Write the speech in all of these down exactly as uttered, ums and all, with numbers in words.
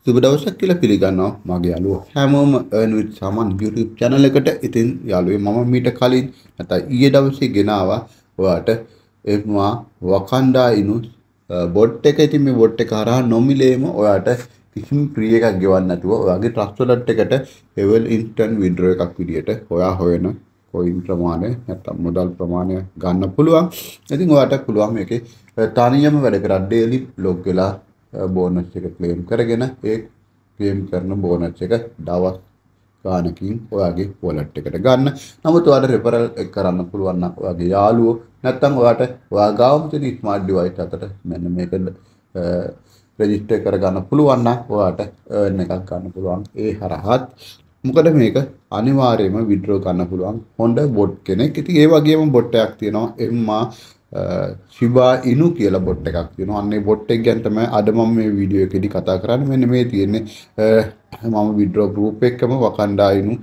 සුබ දවසක් කියලා පිළිගන්නවා මගේ යාළුවෝ හැමෝම earn with saman YouTube channel එකට. ඉතින් යාළුවෝ මම මීට කලින් නැත්නම් ඊයේ දවසේ ගෙනාවා ඔයාලට එම්මා වකන්ඩා ඉනු බොට් එක. ඉතින් මේ බොට් එක හරහා නොමිලේම ඔයාලට කිසිම ෆ්‍රී එකක් ගෙවන්න නැතුව ඔයාගේ ට්‍රස්ට් වොලට් එකට එවල් ඉන්ස්ටන්ට් විඩ්‍රෝ එකක් විදියට ඔයා හොයන කොයින් ප්‍රමාණය නැත්නම් මුදල් ප්‍රමාණය ගන්න පුළුවන්. ඉතින් ඔයාලට පුළුවන් මේකේ තනියම වැඩ කරලා ඩේලි ලොග් වෙලා බෝනස් එක ක්ලේම් කරගෙන ඒ ක්ලේම් කරන බෝනස් එක දවස් ගානකින් ඔයාගේ වොලට් එකට ගන්න. නමුත් ඔයාලට රෙෆරල් එක කරන්න පුළුවන් නම් ඔයාගේ යාළුවෝ නැත්නම් ඔයාලට ඔයා ගාවම තියෙන ස්මාර්ට් ඩිවයිස් අතර මෙන්න මේක රෙජිස්ටර් කරගන්න පුළුවන් නම් ඔයාලට earn එකක් ගන්න පුළුවන්. ඒ හරහාත් මොකද මේක අනිවාර්යයෙන්ම විඩ්‍රෝ කරන්න පුළුවන් හොඳ බොට් කෙනෙක්. ඉතින් ඒ වගේම බොට් එකක් තියෙනවා එම්මා Shiba Inu කියලා බොට් එකක් තියෙනවා. අන්නේ බොට් එක ගැන තමයි අද මම මේ වීඩියෝ එකේදී කතා කරන්නේ. මෙන්න මේ තියෙන්නේ මම විඩ්‍රෝ ගෲප් එකකම වකන්ඩා ඉනු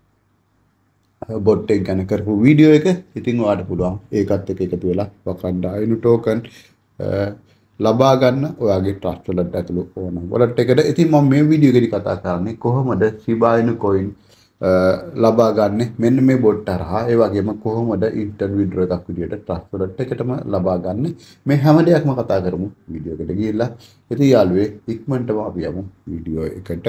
බොට් එක ගැන කරපු වීඩියෝ එක. ඉතින් ඔයාලට පුළුවන් ඒකත් එක්ක එකතු වෙලා වකන්ඩා ඉනු ටෝකන් ලබා ගන්න ඔයාගේ ට්‍රස්ට් වලට ඇතුළු ඕන වොලට් එකට. ඉතින් මම මේ වීඩියෝ එකේදී කතා කරන්නේ කොහොමද Shiba Inu coin ලබා ගන්න මෙන්න මේ බොට් හරහා. ඒ වගේම කොහොමද ඉන්ටර් විඩ්‍රෝ එකක් විදියට ට්‍රස්ට් වොලට් එකටම ලබා ගන්න මේ හැම දෙයක්ම කතා කරමු වීඩියෝ එකට ගිහිල්ලා. ඉතින් යාළුවේ ඉක්මනටම අපි යමු වීඩියෝ එකට.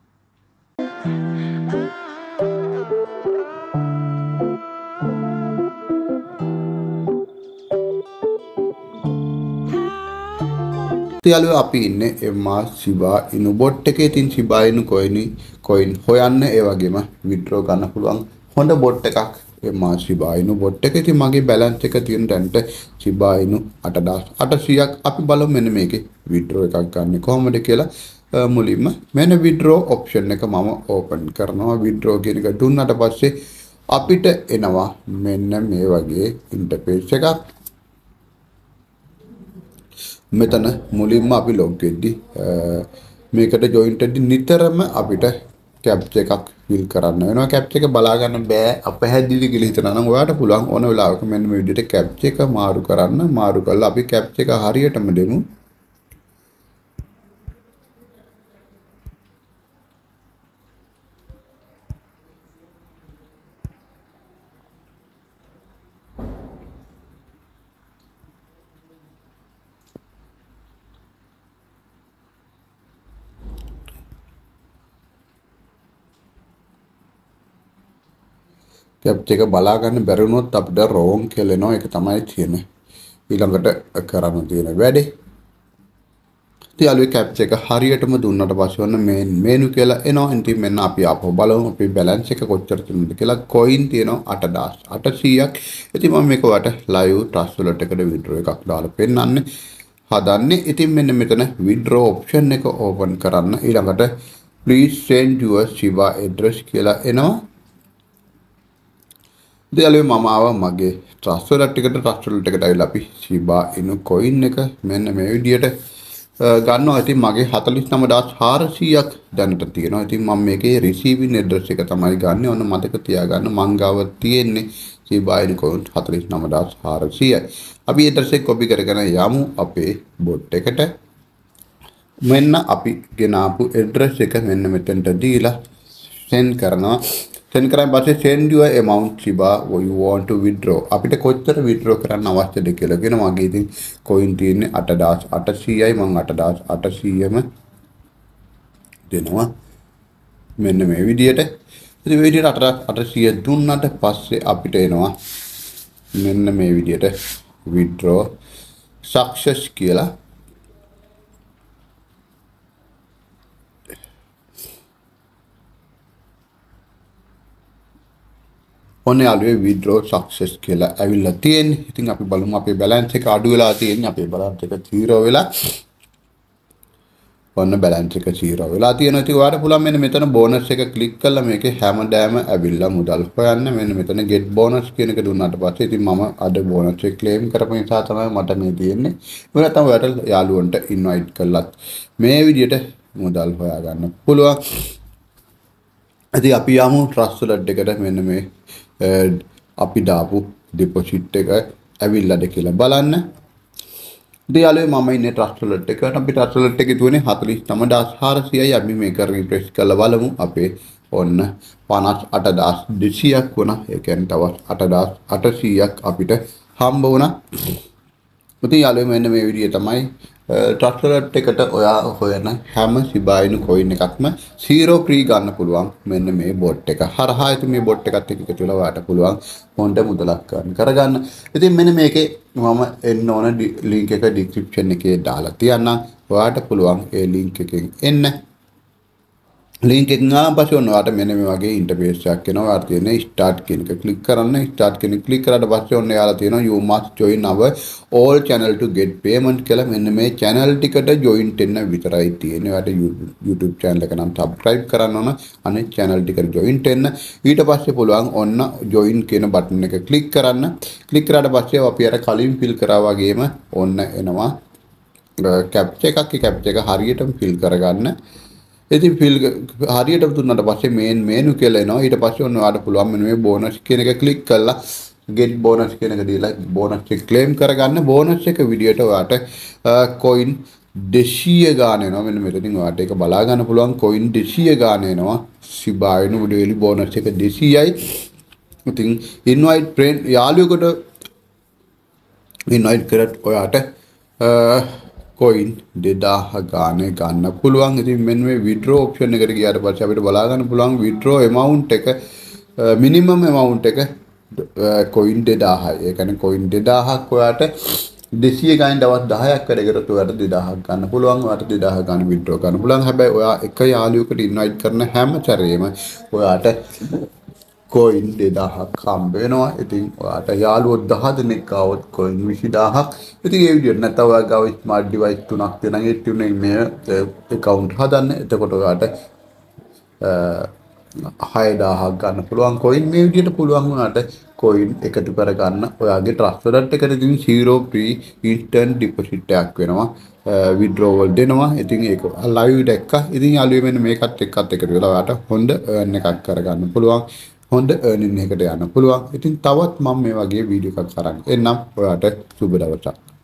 යාළුවෝ අපි ඉන්නේ එම්මා Shiba Inu බොට් එකේ. ඉතින් Shiba Inu coin coin හොයන්න ඒ වගේම විඩ්‍රෝ ගන්න පුළුවන් හොඳ බොට් එකක් එම්මා Shiba Inu බොට් එක. ඉතින් මගේ බැලන්ස් එක තියෙන දැන්ට Shiba Inu අට දහස් අටසීයක්. අපි බලමු මෙන්න මේකේ විඩ්‍රෝ එකක් ගන්න කොහොමද කියලා. මුලින්ම මෙන්න විඩ්‍රෝ ඔප්ෂන් එක මම ඕපන් කරනවා. විඩ්‍රෝ කියන එක දුන්නාට පස්සේ අපිට එනවා මෙන්න මේ වගේ ඉන්ටර්ෆේස් එකක්. මෙතන මුලින්ම අපි ලොග් වෙද්දි මේකට ජොයින්ට් වෙද්දි නිතරම අපිට කැප්චර් එකක් ෆිල් කරන්න වෙනවා. කැප්චර් එක බලා ගන්න බෑ අපහැදිලි කියලා හිතනවා නම් ඔයාලට පුළුවන් ඕන වෙලාවක මෙන්න මේ විදිහට කැප්චර් එක මාරු කරන්න. මාරු කරලා අපි කැප්චර් එක හරියටම දෙමු. කැප්චර් එක බලා ගන්න බැරි වුණොත් අපිට රෝන් කියලා එනවා. ඒක තමයි තියෙන්නේ ඊළඟට කරන්න තියෙන වැඩේ. ඉතින් යාළුවෝ කැප්චර් එක හරියටම දුන්නාට පස්සේ වන්න මේන් මේනු කියලා එනවා. ඉතින් මෙන්න අපි ආපහු බලමු අපි බැලන්ස් එක කොච්චර තියෙනවද කියලා. කොයින් තියෙනවා අට දහස් අටසීයක්. ඉතින් මම මේක ඔයාලට ලයිව් ට්‍රස්ට් වොලට් එකට විඩ්‍රෝ එකක් දාලා පෙන්නන්නේ හදන්නේ. ඉතින් මෙන්න මෙතන විඩ්‍රෝ ඔප්ෂන් එක ඕපන් කරන්න. ඊළඟට please send your Shiba address කියලා එනවා. යාළුවෝ මම ආවා මගේ ට්‍රස්ට් වොලට් එකට. ට්‍රස්ට් වොලට් එකට ඇවිල්ලා අපි Shiba Inu coin එක මෙන්න මේ විදියට ගන්නවා. ඉතින් මගේ හතළිස් නවය දහස් හාරසීයක් දැනට තියෙනවා. ඉතින් මම මේකේ receiving address එක තමයි ගන්න. ඔන්න මතක තියාගන්න මං ගාව තියෙන්නේ Shiba Inu coin හතළිස් නවය දහස් හාරසීයයි. අපි address එක copy කරගෙන යමු අපේ bot එකට. මෙන්න අපි ගෙනාපු address එක මෙන්න මෙතනට දීලා send කරනවා. send කරාන් පස්සේ send your amount Shiba you want to withdraw. අපිට කොච්චර withdraw කරන්න අවශ්‍යද කියලා කියන මගේ ඉතින් coin තියෙන්නේ අට දහස් අටසීයයි. මම අට දහස් අටසීයම දෙනවා මෙන්න මේ විදියට. ඉතින් මේ විදියට අට දහස් අටසීය දුන්නාට පස්සේ අපිට එනවා මෙන්න මේ විදියට withdraw success කියලා. ඔන්න යාළුවෝ withdraw success කියලා ඇවිල්ලා තියෙන්නේ. ඉතින් අපි බලමු අපේ balance එක අඩු වෙලා තියෙන්නේ. අපේ balance එක zero වෙලා. ඔන්න balance එක zero වෙලා තියෙනවා. ඉතින් ඔයාලට පුළුවන් මෙන්න මෙතන bonus එක click කරලා මේකේ හැමදාම ඇවිල්ලා මුදල් හොයන්න. මෙන්න මෙතන get bonus කියන එක දුන්නාට පස්සේ ඉතින් මම අද bonus එක claim කරපු නිසා තමයි මට මේ තියෙන්නේ. ඒක නැත්නම් ඔයාලට යාළුවන්ට invite කළත් මේ විදිහට මුදල් හොයා ගන්න පුළුවන්. ඉතින් අපි යමු ට්‍රස්ට් වොලට් එකට. මෙන්න මේ අපි දාපු deposit එක ඇවිල්ලාද කියලා බලන්න. ඉතින් යාළුවෝ මම ඉන්නේ ට්‍රස්ට් වලට් එකට. අපි ට්‍රස්ට් වලට් එකේ දුවනේ හතළිස් නවය දහස් හාරසියයි. අපි මේක රිෆ්‍රෙෂ් කරලා බලමු. අපේ ඔන්න පනස් අට දහස් දෙසීයක් වුණා. ඒ කියන්නේ තවත් අට දහස් අටසීයක් අපිට හම්බ වුණා. ඉතින් යාළුවෝ මෙන්න මේ විදිය තමයි ට්‍රස්ට් වලට් එකට ඔයා හොයන හැම සිබායිනු කොයින් එකක්ම zero free ගන්න පුළුවන් මෙන්න මේ බොට් එක හරහා. ඉතින් මේ බොට් එකත් එක්ක එකතු වෙලා ඔයාට පුළුවන් හොඳ මුදලක් ගන්න කරගන්න. ඉතින් මෙන්න මේකේ මම එන්න ඕන ලින්ක් එක ඩිස්ක්‍රිප්ෂන් එකේ දාලා තියන්නම්. ඔයාට පුළුවන් ඒ ලින්ක් එකෙන් එන්න. ලින්ක් එක ගාන පස්සේ ඔන්න ඔයාට මෙන්න මේ වගේ ඉන්ටර්ෆේස් එකක් එනවා. ඔයාට තියෙන ස්ටාර්ට් කියන එක ක්ලික් කරන්න. ස්ටාර්ට් කියන එක ක්ලික් කරාට පස්සේ ඔන්න යාලා තියෙනවා you must join our all channel to get payment කියලා. මෙන්න මේ channel ටිකට join වෙන්න විතරයි තියෙන්නේ. ඔයාට YouTube channel එක නම් subscribe කරන්න ඕන. අනිත් channel ටිකට join වෙන්න. ඊට පස්සේ පුළුවන් ඔන්න join කියන බටන් එක ක්ලික් කරන්න. ක්ලික් කරාට පස්සේ අපි අර කලින් fill කරා වගේම ඔන්න එනවා captcha එකක්. ඒ captcha එක හරියටම fill කරගන්න. ඉතින් ෆිල් හරියට දුන්නාට පස්සේ මේන් මේනු කියලා එනවා. ඊට පස්සේ ඔන්න ඔයාලට පුළුවන් මෙන්න මේ බෝනස් කියන එක ක්ලික් කරලා get bonus කියන එක දීලා බෝනස් එක ක්ලේම් කරගන්න. බෝනස් එක විදියට ඔයාට coin දෙසීය ගාන එනවා. මෙන්න මෙතනින් ඔයාට ඒක බලා ගන්න පුළුවන්. coin දෙසීය ගාන එනවා. Shiba Inu daily bonus එක දෙසීයයි. ඉතින් invite friend යාළුවෙකුට invite කරත් ඔයාට coin දෙදාහ ගානේ ගන්න පුළුවන්. ඉතින් මෙන්න මේ withdraw option එකට ගියාට පස්සේ අපිට බලා ගන්න පුළුවන් withdraw amount එක minimum amount එක coin දෙදාහයි. ඒ කියන්නේ coin දෙදාහක් ඔයාට දෙසීය ගානේ දවස් දහයක් වැඩ කරත් ඔයාට දෙදාහක් ගන්න පුළුවන්. ඔයාට දෙදාහ ගාන withdraw ගන්න පුළුවන්. හැබැයි ඔයා එක යාළුවෙකුට invite කරන හැම සැරේම ඔයාට coin දෙදාහක් හම්බ වෙනවා. ඉතින් ඔයාට යාළුවෝ දහ දෙනෙක් ආවොත් coin විසිදාහක්. ඉතින් ඒ විදිහට නැත්නම් ඔයා ගාව smart device තුනක් දෙනා ඒ තුනේ මේ account හදන්න. එතකොට ඔයාට හයදාහක් ගන්න පුළුවන් coin. මේ විදිහට පුළුවන් වුණාට coin එකතු කරගන්න ඔයාගේ trust wallet එකට ඉතින් zero free instant deposit එකක් වෙනවා. withdrawal දෙනවා. ඉතින් ඒක live දැක්කා. ඉතින් යාළුවෝ මෙන්න මේකත් එක්කත් එකතු වෙලා ඔයාට හොඳ earn එකක් කරගන්න පුළුවන්. හොඳ earning එකකට යන්න පුළුවන්. ඉතින් තවත් මම මේ වගේ වීඩියෝ එකක් අරන් එන්නම්. ඔයාට සුබ දවසක්.